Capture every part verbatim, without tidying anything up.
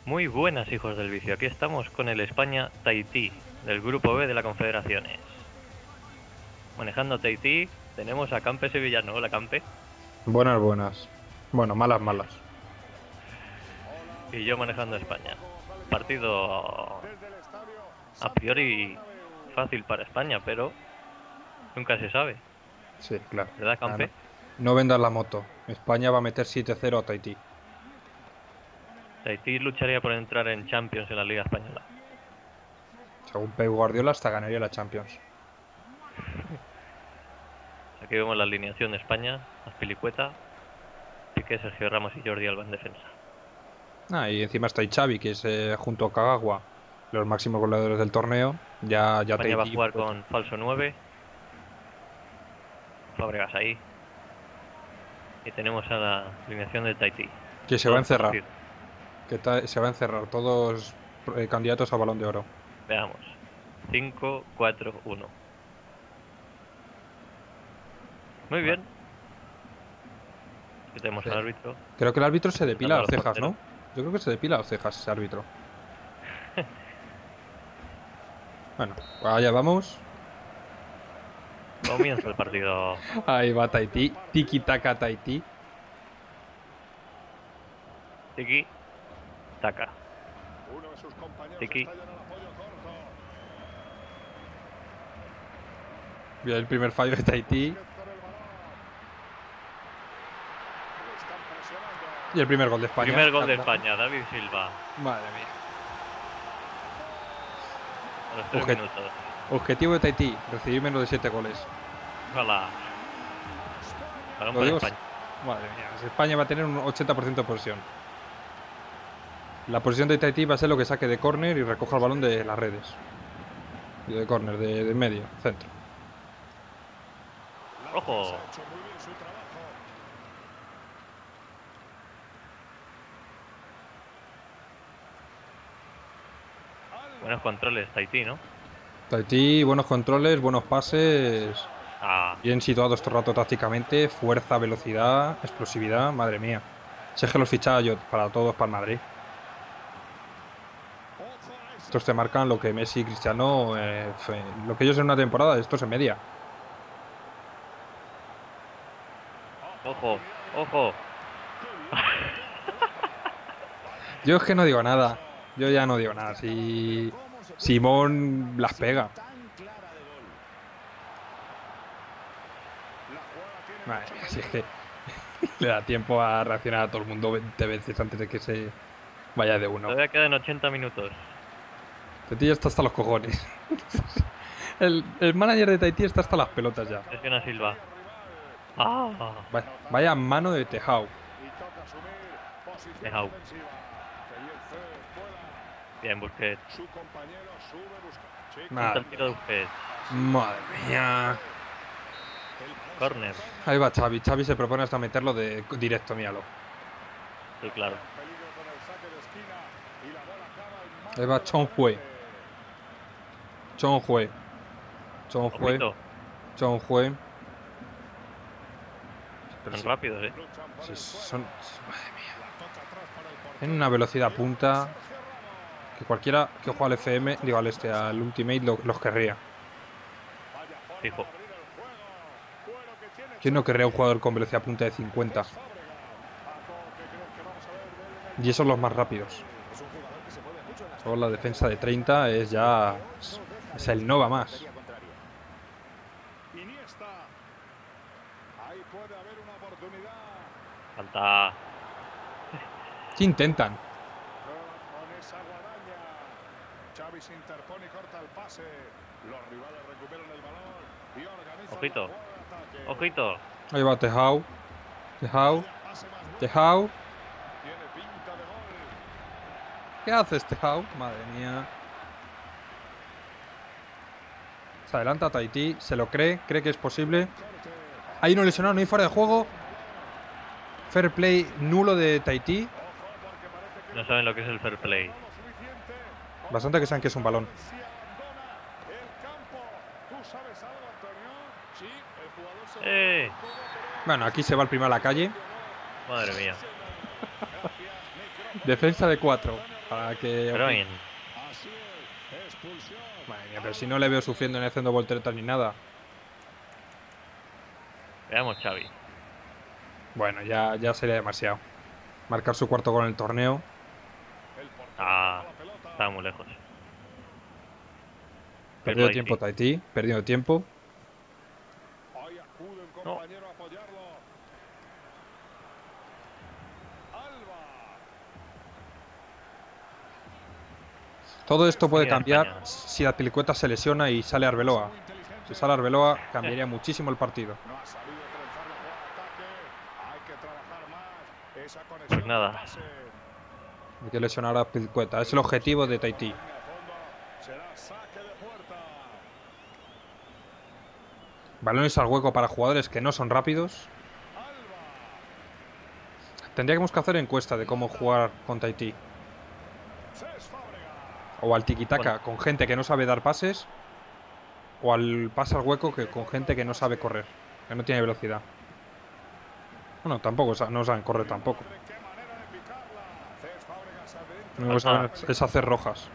Muy buenas, hijos del vicio. Aquí estamos con el España-Tahití, del grupo B de la Confederaciones. Manejando Tahití tenemos a Campe Sevillano. Hola, Campe. Buenas, buenas. Bueno, malas, malas. Y yo manejando España. Partido a priori fácil para España, pero nunca se sabe. Sí, claro. ¿Verdad, Ah, no, Campe? no vendas la moto. España va a meter siete cero a Tahití. Tahití lucharía por entrar en Champions en la Liga Española. Según Pep Guardiola, hasta ganaría la Champions. Aquí vemos la alineación de España. Azpilicueta, Piqué, Sergio Ramos y Jordi Alba en defensa. Ah, y encima está ahí Xavi, que es eh, junto a Kagawa, los máximos goleadores del torneo. Ya, ya España va a Tahití, jugar pues, con falso nueve. Fábregas ahí. Y tenemos a la alineación de Tahití. que se va a Todos encerrar. conocidos. Que ta- se va a encerrar. Todos eh, candidatos a Balón de Oro. Veamos. cinco, cuatro, uno. Muy Vale. bien. Aquí tenemos Sí. al árbitro. Creo que el árbitro se depila Dando a las los cejas, porteros. ¿no? Yo creo que se depila las cejas ese árbitro. Bueno, allá vamos. Comienza el partido. Ahí va Tahití. Tiki-taka Tahití. Tiki. Taka. Tiki. Mira el primer fallo de Tahití. Y el primer gol de España. Primer gol de Anda. España. David Silva. Madre mía. A los tres Obje- minutos. Objetivo de Tahití, recibir menos de siete goles. Hola. Balón Lo para digo, España. madre mía. pues España va a tener un ochenta por ciento de posesión. La posición de Tahití va a ser lo que saque de córner y recoja el balón de las redes. Y de córner, de, de medio, centro. Ojo. Buenos controles, Tahití, ¿no? Tahití, buenos controles, buenos pases. Ah. Bien situados todo el rato tácticamente. Fuerza, velocidad, explosividad. Madre mía. Si es que los fichaba yo para todos para el Madrid. Estos te marcan lo que Messi y Cristiano, eh, fue- lo que ellos en una temporada, estos en media. Ojo. Ojo. Yo es que no digo nada. Yo ya no digo nada. Si Simón las pega. Madre mía, si es que le da tiempo a reaccionar a todo el mundo veinte veces antes de que se vaya de uno. Todavía quedan ochenta minutos. Tahití ya está hasta los cojones. El, el manager de Tahití está hasta las pelotas ya. Presiona Silva. Ah. Vaya, vaya mano de Tejao. Tejao. Bien, Busquets. Punta Madre, el tiro de Busquets. madre mía. Corner. Ahí va Xavi. Xavi se propone hasta meterlo de directo, míralo. Sí, claro. Ahí va Chonghue. Chonghue. Chonghue. Ojito. Chonghue. Pero Son sí, rápidos, eh. sí, son... Madre mía. Tienen una velocidad punta que cualquiera que juega al F M, digo al este, al Ultimate, lo- los querría. Fijo. ¿Quién no querría un jugador con velocidad punta de cincuenta? Y esos los más rápidos. Luego la defensa de treinta es ya... Es el no va más. Falta. ¿Qué intentan? Ojito. Ojito. Ahí va Tejao. Tejao. Tejao. ¿Qué haces, Tejao? Madre mía. Se adelanta Tahití, se lo cree, cree que es posible. Hay uno lesionado, no hay fuera de juego. Fair play nulo de Tahití. No saben lo que es el fair play. Bastante que saben que es un balón. ¡Eh! Bueno, aquí se va el primero a la calle. Madre mía. Defensa de cuatro. Para que... Pero bien. Madre mía, pero si no le veo sufriendo ni haciendo volteretas ni nada. Veamos Xavi. Bueno, ya, ya sería demasiado. Marcar su cuarto gol en el torneo. Ah, estaba muy lejos. Pirlo Perdido ahí tiempo sí. Tahití, perdido tiempo. No. Todo esto puede Línea de cambiar España. si la Pilicueta se lesiona y sale Arbeloa. Si sale Arbeloa, cambiaría muchísimo el partido. Pues nada. Hay que lesionar a Pilicueta. Es el objetivo de Tahití. Balones al hueco para jugadores que no son rápidos. Tendríamos que hacer encuesta de cómo jugar con Tahití. O al tiki-taka con gente que no sabe dar pases. O al pase al hueco que con gente que no sabe correr. Que no tiene velocidad. Bueno, tampoco, no saben correr tampoco. Lo único que saben es hacer rojas.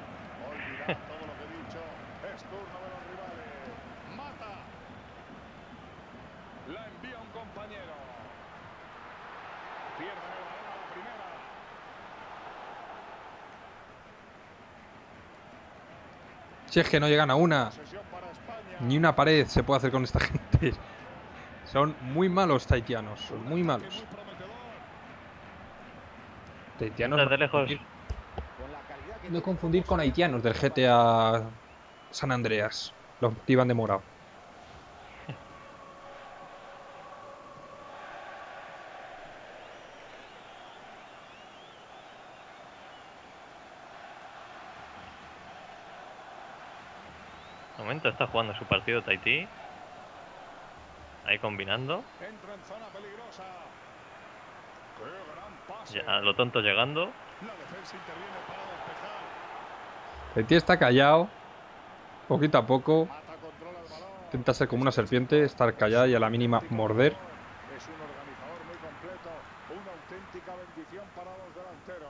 Si es que no llegan a una. Ni una pared se puede hacer con esta gente. Son muy malos tahitianos. Son muy malos. Tahitianos. De lejos. No confundir con haitianos del G T A San Andreas. Los que iban de morado. De momento está jugando su partido Tahití. Ahí combinando. Ya, a lo tonto llegando. Tahití está callado. Poquito a poco. Intenta ser como una serpiente. Estar callada y a la mínima morder. Es un organizador muy completo. Una auténtica bendición para los delanteros.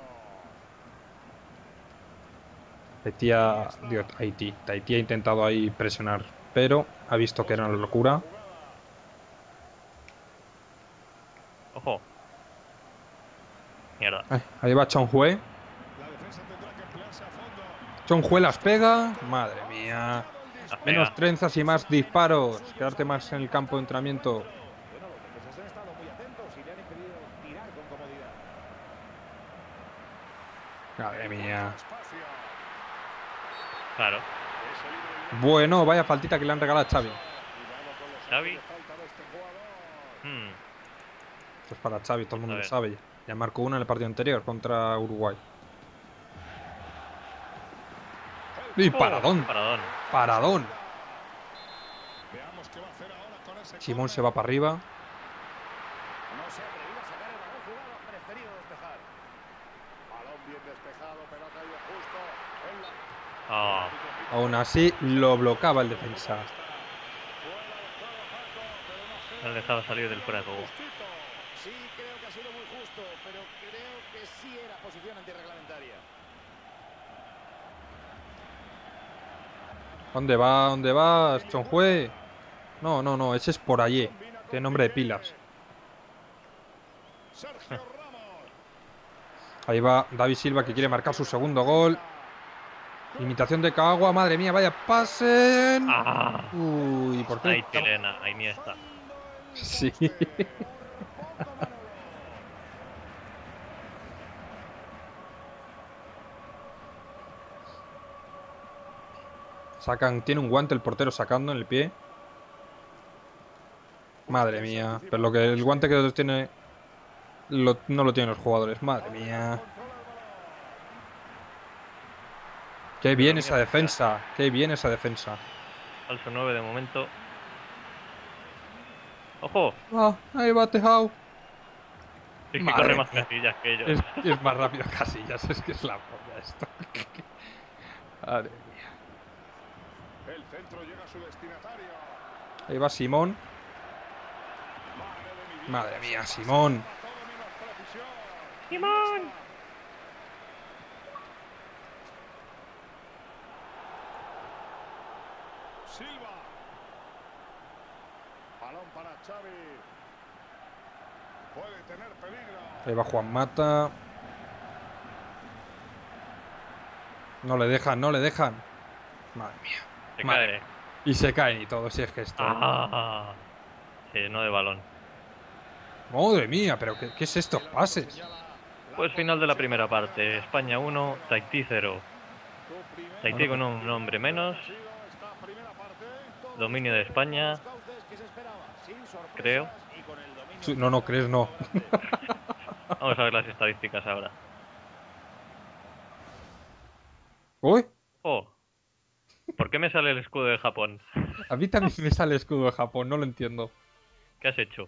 Tahití ha, digo, Tahití. Tahití ha intentado ahí presionar, pero ha visto que era una locura. Ojo. Mierda. Ay, ahí va Chonghue. Chonghue las pega. Madre mía. Las Menos pega. trenzas y más disparos. Quedarte más en el campo de entrenamiento. Madre mía. Claro. Bueno, vaya faltita que le han regalado a Xavi. Xavi. Hmm. Esto es para Xavi, todo el mundo A lo ver. sabe. Ya marcó una en el partido anterior contra Uruguay. Y Oh, paradón. paradón. Paradón. Simón se va para arriba. Ah, Aún así lo bloqueaba el defensa. no le dejaba salir del fuera de juego. Sí, creo que ha sido muy justo, pero creo que sí era posición antirreglamentaria. ¿Dónde va? ¿Dónde vas, Chonghue? No, no, no, ese es por allí. Tiene nombre de pilas. Ahí va David Silva que quiere marcar su segundo gol. Imitación de Kagawa, madre mía, vaya pase. Ah, Uy, ¿por qué? ahí chilena, ahí ni está. Sí. Sacan, tiene un guante el portero sacando en el pie. Madre mía, pero lo que el guante que tiene lo, no lo tienen los jugadores. Madre mía. Qué bien esa defensa, qué bien esa defensa. Falso nueve de momento. ¡Ojo! Ah, ahí va Tejao. Es que Madre corre más mía. Casillas que ellos. Es, es más rápido Casillas, es que es la polla esto. Madre mía. El centro llega a su destinatario. Ahí va Simón. Madre mía, Simón. ¡Simón! Silva. Balón para Xavi. Puede tener peligro. Ahí va Juan Mata. No le dejan, no le dejan. Madre mía. Se Madre. cae. Y se caen y todo, si es que esto... Ah, sí, no de balón. Madre mía, pero ¿qué, qué es estos pases? Pues final de la primera parte. España uno, Tahití cero. Tahití con un hombre menos. Dominio de España. Creo. Sí, no, no, crees, no. Vamos a ver las estadísticas ahora. Uy, Oh, ¿por qué me sale el escudo de Japón? a mí también me sale el escudo de Japón, no lo entiendo. ¿Qué has hecho?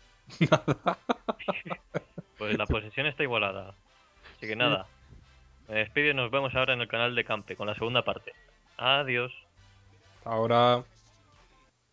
Pues la posesión está igualada. Así que nada. Me despido y nos vemos ahora en el canal de Campe con la segunda parte. Adiós. Ahora...